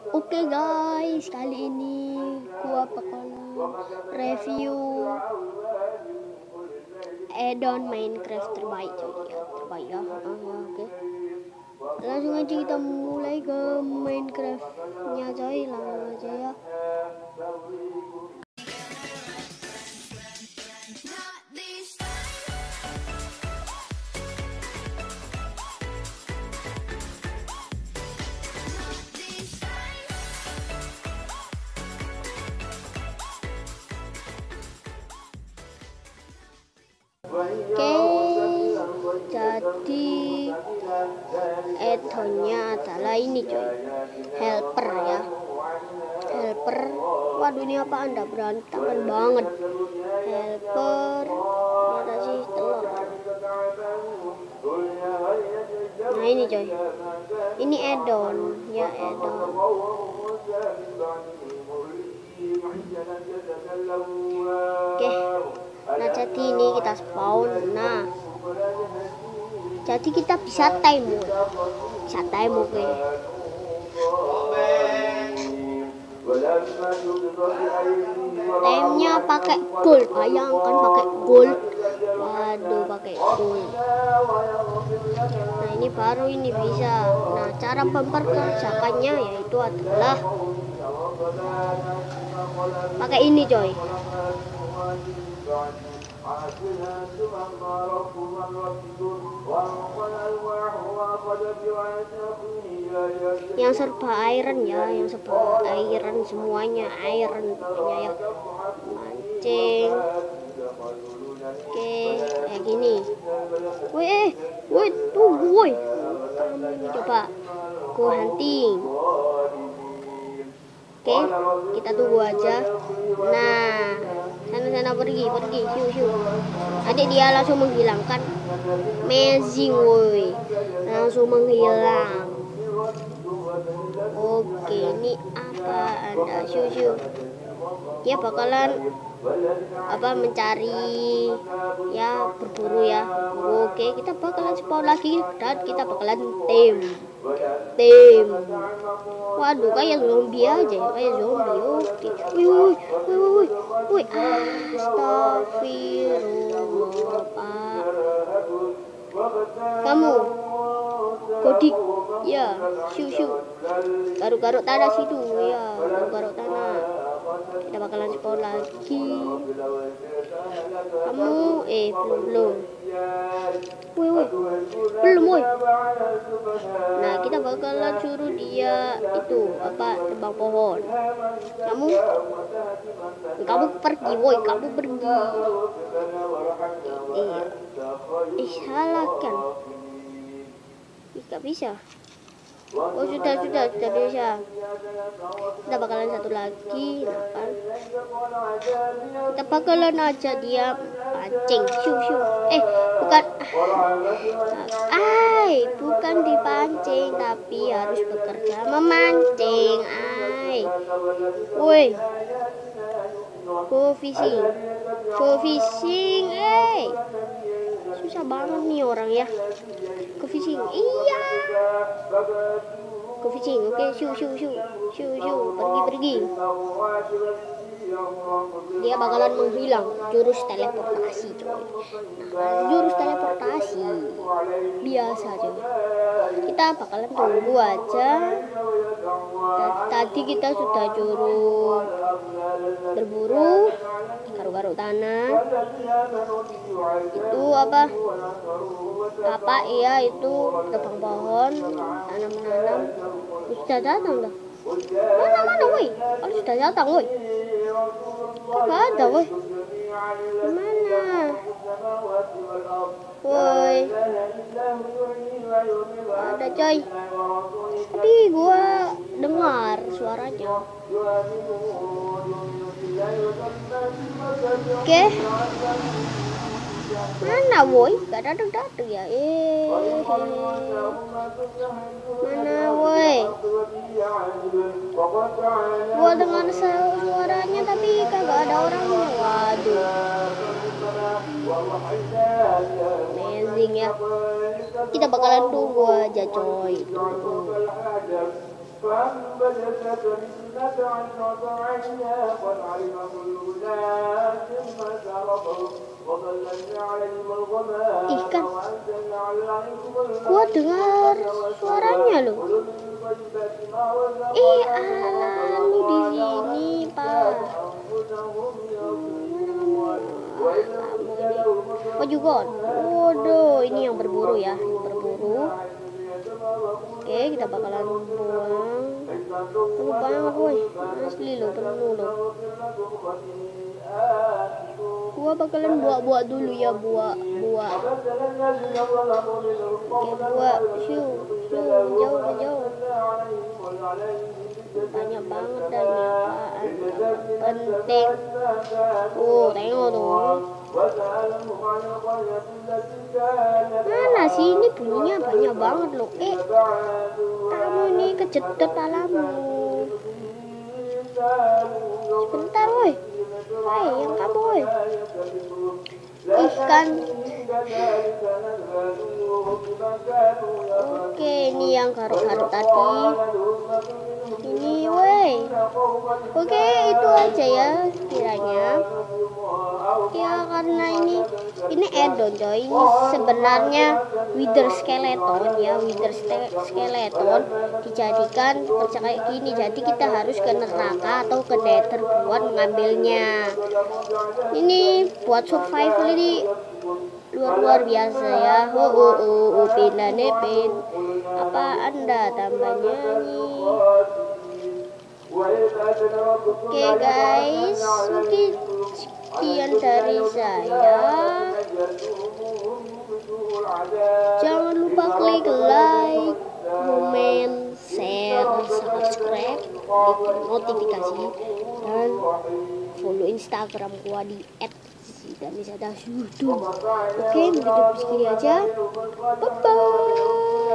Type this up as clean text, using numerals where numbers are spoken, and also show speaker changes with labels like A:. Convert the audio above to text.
A: Oke guys, kali ini gua bakalan review add-on Minecraft terbaik coy ya, terbaik ya. Oke. Langsung aja kita mulai ke Minecraft-nya coy, langsung aja ya. Oke, jadi add-onnya adalah ini coy, helper ya, helper. Waduh, ini apa anda berantakan banget. Helper mana sih telur. Nah ini coy, ini add-on ya, add-on. Oke, nah jadi ini kita spawn. Nah jadi kita bisa time mode, oke. Time-nya pakai gold, bayangkan pakai gold. Waduh, pakai gold. Nah ini baru ini bisa. Nah cara memperkerjakannya yaitu adalah pakai ini coy. Yang serba iron ya, yang serba iron, semuanya iron pokoknya ya. Mancing. Oke, kayak gini. Woi, tunggu woi. Coba go hunting. Oke, kita tunggu aja. Nah, sana pergi, hiu. Nanti dia langsung menghilangkan. Amazing woi, langsung menghilang. Oke, ini apa anda hiu. Dia bakalan mencari ya, berburu ya. Oke, kita bakalan spawn lagi dan kita bakalan tim. Waduh, kayak zombie aja, kayak zombie. Oke. Woi. Astagfirullah, Pak. Kamu kodik ya, siu. Garuk-garuk tanah situ ya, garuk-garuk tanah. Kita bakalan spawn lagi. Kamu belum. Belum woi. Nah kita bakalan suruh dia itu tebang pohon. Kamu pergi woi, kamu pergi. Iya. Salah kan? Gak bisa. Oh sudah bisa. Kita bakalan satu lagi, nah kan? Kita bakalan aja dia pancing, siu. Bukan dipancing, tapi harus bekerja memancing. Woi, go fishing. Susah banget nih orang ya. Go fishing, iya. Go fishing, oke, siu. Pergi. Dia bakalan menghilang, jurus teleportasi coy. Nah, jurus teleportasi biasa coy. Kita bakalan tunggu aja. Tadi kita sudah jurus berburu, garuk-garuk tanah. Itu iya, itu tebang pohon, tanam. Sudah datang dah. Mana woi? Sudah datang woi. Kok gak ada woi? Gimana? Woi. Ada coy. Tapi gua dengar suaranya. Oke. Mana woi? Gak datang ya. Mana woi? Gua dengar suaranya tapi kagak ada orangnya. Waduh. Amazing ya. Kita bakalan tunggu aja coy. Ikan, gua dengar suaranya loh. Lu di sini, Pak. Oh juga. Waduh, ini yang berburu ya, berburu. Oke, kita bakalan buang. Penuh banget, woi. Asli loh, penuh loh. Gua bakalan buat dulu ya, buat. Oke, buat. Jauh. Banyak banget dan apaan penting. Tengok tuh. Mana sih ini bunyinya banyak banget loh. Kamu ini kejedot palamu. Sebentar woi. Yang kamu woi. Ikan. Oke, ini yang karuk-karuk tadi. Ini woi. Oke, itu aja ya kiranya. Ya karena ini add-on coy. Ini sebenarnya wither skeleton ya, skeleton dijadikan percaya kayak gini. Jadi kita harus ke neraka atau ke nether buat mengambilnya. Ini buat survival ini luar biasa ya. Pindah nepin. Apa Anda tambahnya nih? Oke guys, mungkin sekian dari saya. Jangan lupa klik like, komen, share, subscribe, klik notifikasi, dan follow Instagram gua di @zidanisadasudu. Oke, mungkin segini aja. Bye bye.